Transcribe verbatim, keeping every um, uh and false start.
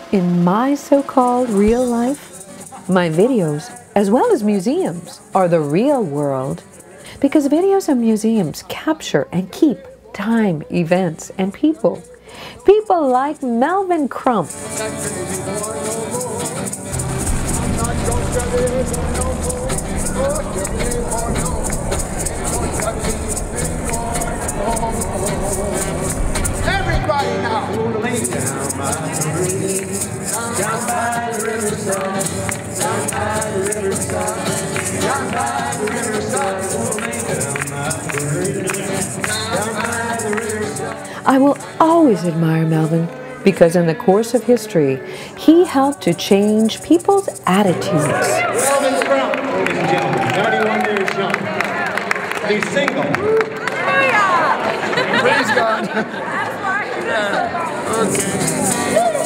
In my so-called real life, my videos, as well as museums, are the real world because videos and museums capture and keep time, events, and people. People like Melvin Crump. Everybody now. Down by the riverside, down by the riverside, down by the riverside, down by the riverside. I will always admire Melvin because in the course of history, he helped to change people's attitudes. Melvin Crump, ladies and gentlemen, thirty-one years young. He's single. Praise God. Okay.